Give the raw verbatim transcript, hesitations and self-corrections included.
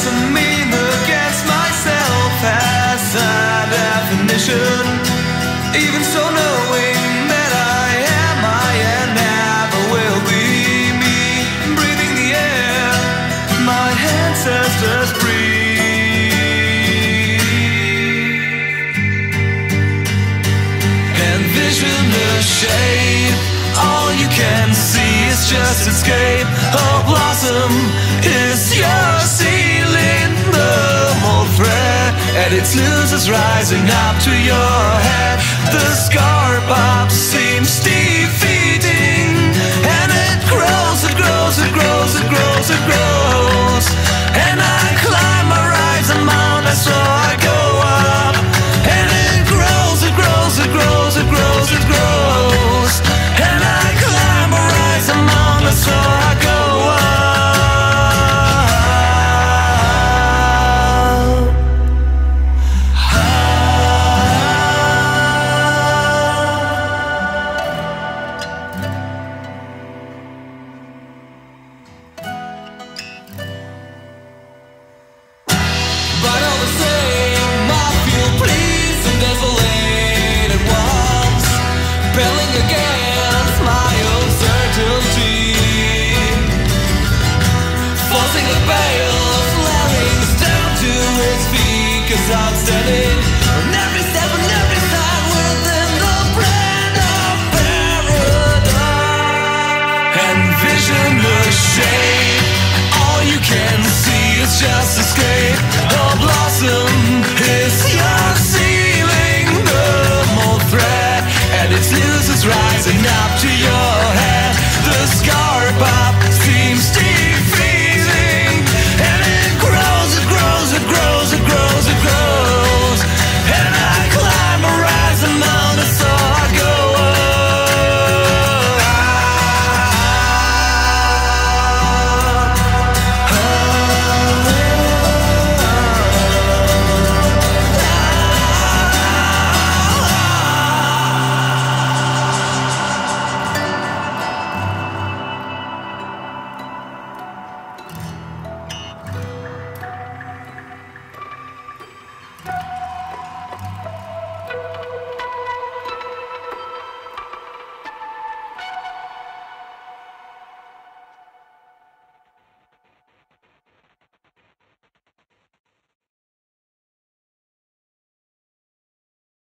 doesn't mean against myself has a definition. Even so, knowing that I am, I and never will be me, breathing the air my ancestors breathe. Envision the shape, all you can see is just escape. A blossom is your ceiling, the mold thread at its noose is rising up to your head. The scar pop seems defeating, and it grows, it grows, it grows, it grows, it grows. And I climb, I rise a mountain, so I go up, and it grows, it grows, it grows, it grows, it grows. And I climb, I rise a mountain, so I go up. But all the same, I feel pleased and desolate at once, rebelling against my own certainty, forcing the veil, slamming down to its feet. Cause I'm standing on every step and every side within the brand of paradise. Envision the shape, all you can see is just escape. A blossom